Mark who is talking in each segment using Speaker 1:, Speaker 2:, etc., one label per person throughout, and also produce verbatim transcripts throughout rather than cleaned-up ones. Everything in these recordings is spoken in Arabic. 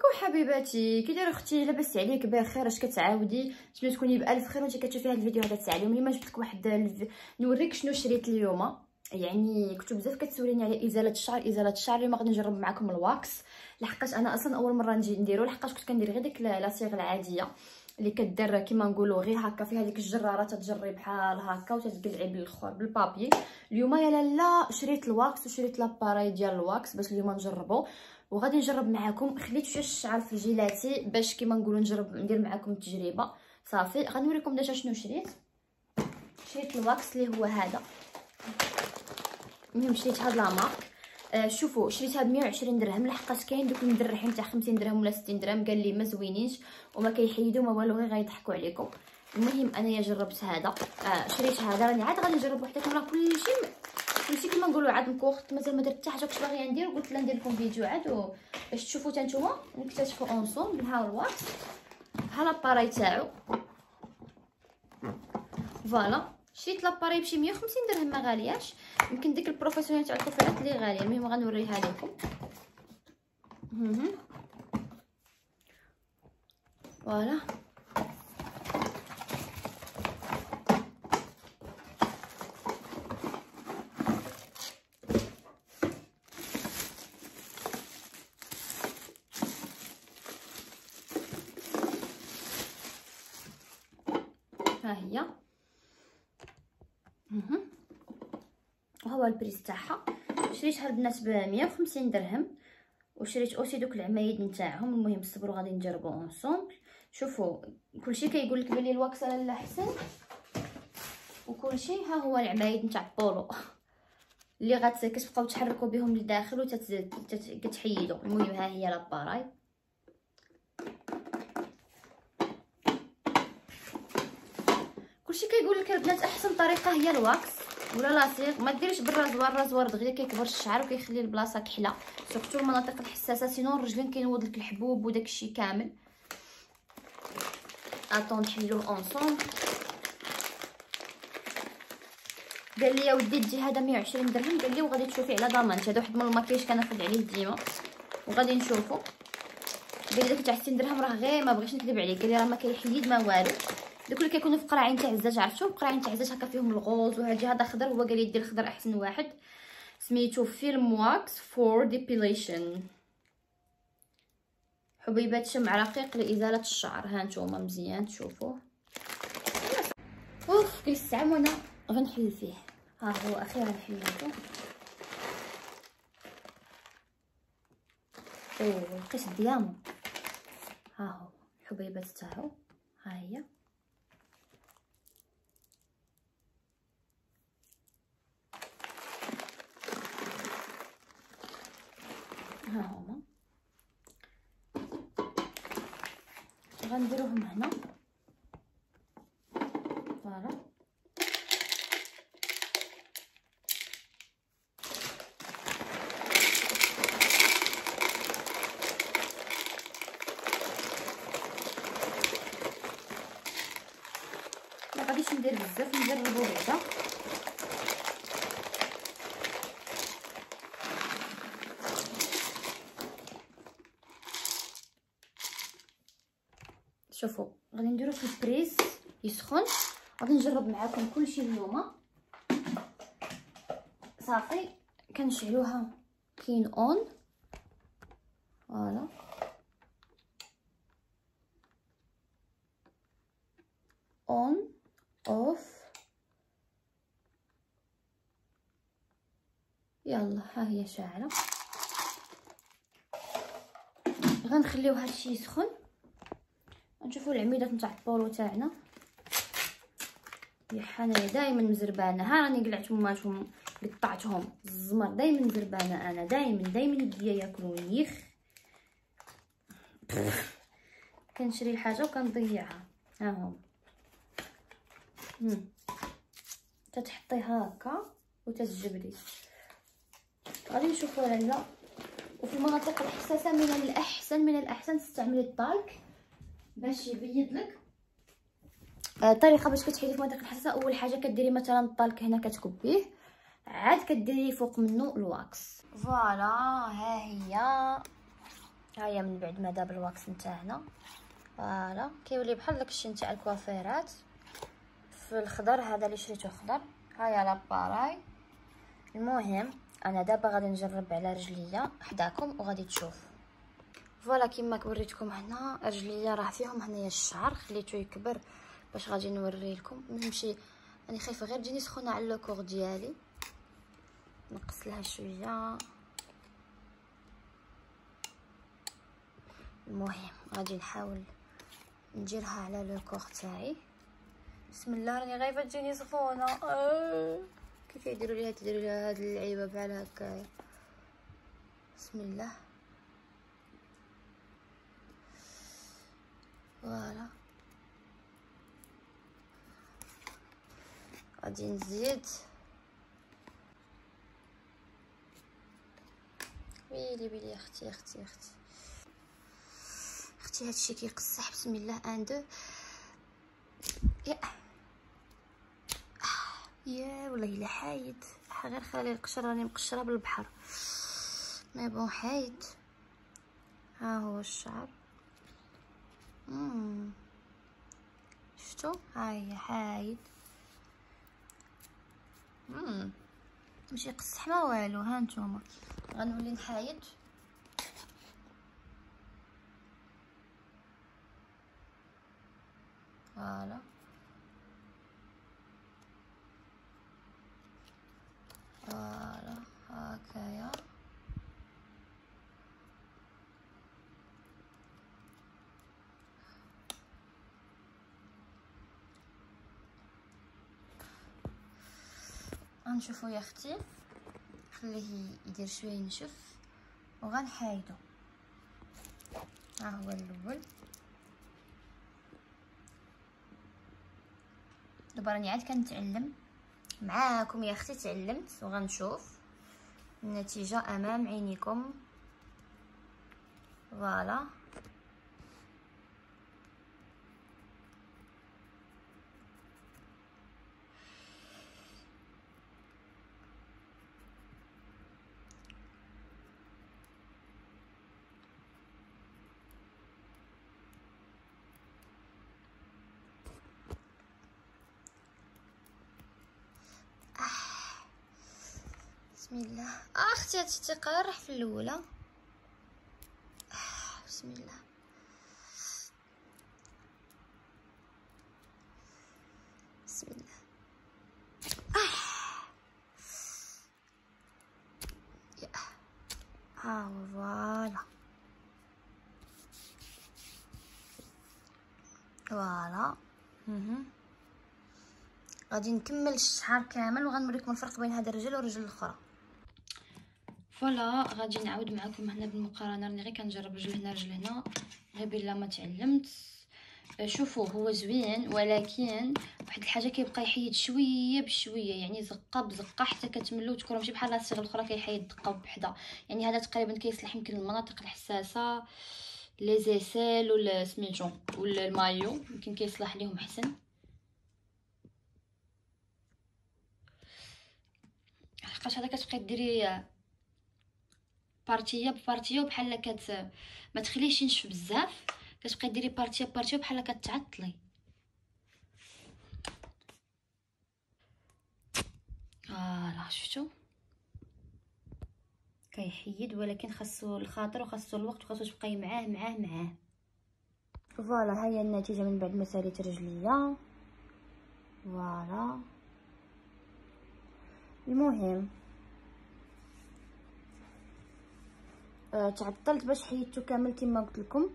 Speaker 1: حبيباتي كي دايره اختي؟ لاباس عليك؟ بخير؟ اش كتعاودي؟ نتمنى تكوني بالف خير وانت كتشوفي هذا الفيديو هذا تاع اليوم. اليوم جبت لك واحد الف... نوريك شنو شريت اليوم. يعني كنتو بزاف كتسوليني على ازاله الشعر ازاله الشعر. اليوم غادي نجرب معكم الواكس، لحقاش انا اصلا اول مره نجي نديرو، لحقاش كنت كندير غير ديك لاصيغ العاديه اللي كدير كيما نقولوا غير هكا فيها ديك الجراره تتجري بحال هكا وتتقلعي بالاخر بالبابي. اليوم يا لالا شريت الواكس وشريت لاباري ديال الواكس باش اليوم نجربو، وغادي نجرب معكم. خليت شويه الشعر في الجيلاتي باش كيما نقولوا نجرب ندير معكم التجربه. صافي غنوريكم ديجا شنو شريت. شريت الواكس اللي هو هذا. المهم شريت هاد لا مارك. آه شوفوا شريتها ب مية وعشرين درهم، لحقاش كاين دوك المدرحين تاع خمسين درهم ولا ستين درهم قال لي ما زوينينش وما كيحيدوا ما والو، غير غيضحكوا عليكم. المهم انايا جربت هذا. آه شريت هذا، راني عاد غادي نجرب وحدكم. راه كلشي كلشي كيما نقولوا عاد مكوخت، مازال ما درت حتى حاجه كنت باغيه ندير، قلت لا ندير لكم فيديو عاد باش تشوفوا حتى نتوما نكتشفوا اونصومبل. ها الواكس، ها لاباري تاعو، فوالا. شريت لاباري بشي مية وخمسين درهم، ما غالياش. يمكن ديك البروفيسيونيل تاع الكفرات اللي غاليه. المهم غنوريها لكم. فوالا ها هي، وهو البريس تاعها. شريتها البنات ب مية وخمسين درهم، وشريت اوسي دوك العمايد نتاعهم. المهم صبروا غادي نجربو اونصومبل. شوفوا كلشي كيقول لك بلي الواكس لا احسن وكلشي. ها هو العمايد نتاع بولو اللي غات كتبقاو تحركوا بهم لداخل وكتحيدوا. المهم ها هي لاباراي. كلشي كيقول لك البنات احسن طريقه هي الواكس ولا لاصيغ. ما ديريش بالرازوار، الرازوار دغيا كيكبر الشعر وكيخلي البلاصه كحله، سورتو المناطق الحساسه. سينو الرجلين كينوض لك الحبوب وداكشي كامل. اطون نحلوه اونصومبل. قال لي يا ودي تجي هذا مية وعشرين درهم، قال لي وغادي تشوفي على ضمانت. هذا واحد من الماكياج كناخذ عليه ديما وغادي نشوفو. قال لي داك تاع ستين درهم راه غير ما بغيتش نكذب عليك، قال لي راه ما كيحيد ما والو. دوك اللي كيكونوا في قراعين تاع عزاج، عرفتو قراعين تاع عزاج هكا فيهم الغوز وهادي. هذا خضر، هو قال لي دير الخضر احسن واحد. سميتو فيلم واكس فور ديبيليشن، حبيبات شمع رقيق لازاله الشعر. ها نتوما مزيان تشوفوه. اوف كيستعمل وانا غنحل فيه. ها هو اخيرا حليته. اوه لقيت الديامون. ها هو الحبيبات تاعو، ها هي. ها هما غنديروهم هنا. فوالا ما غاديش ندير بزاف، نجربو بعدا. شوفوا غادي نديرو في البريز يسخن. غادي نجرب معاكم كلشي اليوم. صافي كنشعلوها كاين اون. فوالا اون اوف. يلا ها هي شاعله. غنخليو هادشي يسخن. نشوفوا العميدات نتاع البولو تاعنا. يا حنايا دائما مزربانه. ها راني قلعتهم ماتهم قطعتهم الزمر. دائما مزربانه انا، دائما دائما يديا ياكلوني. يخ كنشري الحاجه وكنضيعها. ها هما تتحطيها هكا وتتجبدي. غادي نشوفوا لالا. وفي المناطق الحساسه من الاحسن من الاحسن تستعملي الطالك باش يبيض لك. الطريقه باش كتحيدي في المناطق الحساسه، اول حاجه كديري مثلا الطالك هنا كتكبيه، عاد كديري فوق منه الواكس. فوالا ها هي ها هي من بعد ما داب الواكس نتاعنا فوالا كيولي بحال داكشي نتاع الكوافيرات. في الخضر هذا اللي شريته خضر. ها هي لاباراي. المهم انا دابا غادي نجرب على رجليا حداكم وغادي تشوفوا. فوالا كيما وريتكم هنا رجليا راه فيهم هنايا الشعر خليته يكبر باش غادي نوري لكم. نمشي راني خايفه غير تجيني سخونه على الكور ديالي. نقص لها شويه. المهم غادي نحاول نديرها على لو كور تاعي. بسم الله راني غايفه تجيني سخونه. أه. كيف يديروا ليها تديروا لها هاد اللعيبه بحال هكايا. بسم الله. فوالا غادي نزيد. ويلي ويلي اختي اختي اختي اختي هادشي كيقصح. بسم الله. ان دو يا يا والله الا حايد. غير خلي القشره راني مقشره بالبحر. مي بون حايد. ها هو الشعر. امم شفتوا ها هي حايد. امم ماشي يقصح ما والو. ها نتوما غنولي نحايد. فوالا فوالا هكايا. غنشوفو يا اختي خليه يدير شويه ينشف وغنحايدو. ها هو الاول. دابا راني عاد كنتعلم معاكم يا اختي. تعلمت وغنشوف النتيجه امام عينيكم. فوالا بسم الله. آه اختي هادشي تيقرح في الاولى. آه بسم الله. بسم الله. آه يا ها هو. فوالا فوالا. اها غادي نكمل الشعر كامل وغنوريكم الفرق بين هذا الرجل والرجل الاخرى. فوالا غادي نعاود معكم هنا بالمقارنه. راني غير كنجرب رجل هنا رجل هنا غير بلا ما تعلمت. شوفوا هو زوين ولكن واحد الحاجه كيبقى يحيد شويه بشويه يعني زقه بزقه حتى كتملو تكون ماشي بحال الصيغه الاخرى كيحيد دقه بحدا. يعني هذا تقريبا كيصلح يمكن المناطق الحساسه لي زيسيل ولا سميتو ولا المايو يمكن كيصلح ليهم احسن. لحقاش هذا كتبقاي ديري بارتيه ببارتيه وبحال كت ما تخليش ينشف بزاف. كتبقاي ديري بارتيه ببارتيه بحال كتعطلي. فوالا شفتوا كيحيد ولكن خاصو الخاطر وخاصو الوقت وخاصو تبقاي معاه معاه معاه. فوالا ها هي النتيجه من بعد ما ساليت رجليا. فوالا المهم أه تعطلت باش حيدتو كامل كما قلت لكم.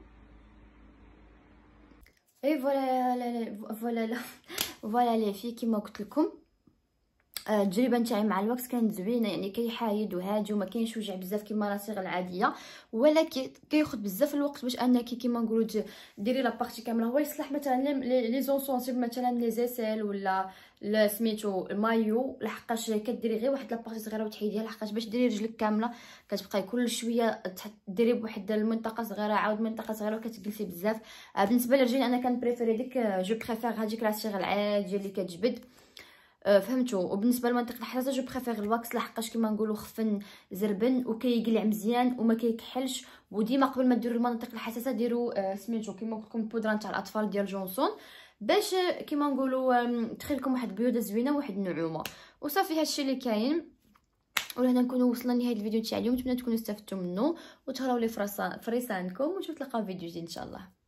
Speaker 1: اي فوالا لا فوالا لا فوالا لي في كما قلت لكم. التجربه نتاعي مع الوكس كانت زوينه يعني كيحايد وهادي وما كاينش وجع بزاف كما الصيغه العاديه ولكن كياخذ بزاف الوقت باش انك كيما نقولوا ديري لا بارتي كامله. هو يصلح مثلا لي زونسونسيبل مثلا لي زيسيل ولا سميتو المايو لحقاش كديري غير واحد لا بارتي صغيره وتحيديها لحقاش باش ديري رجلك كامله كتبقاي كل شويه ديري بواحد المنطقه صغيره عاود منطقه صغيره وكتجلسي بزاف. بالنسبه للرجل انا كنبريفيري ديك جو بريفير هذيك لا صيغه العاديه اللي كتجبد. أه فهمتوا. وبالنسبه للمنطقه الحساسه جو بريفير الواكس، لحقاش كيما نقولوا خفن زربن وكيقلع مزيان وما كيكحلش. وديما قبل ما ديروا المناطق الحساسه ديروا أه سميتو كيما قلت لكم البودره نتاع الاطفال ديال جونسون، باش كيما نقولوا تخلي لكم واحد البيوضه زوينه وواحد النعومه. وصافي هادشي اللي كاين. ولهنا نكونوا وصلنا لنهايه الفيديو تاع اليوم، نتمنى تكونوا استفدتوا منه وتهلاو لي فريسانكم، ونشوف تلقاو فيديو جديد ان شاء الله.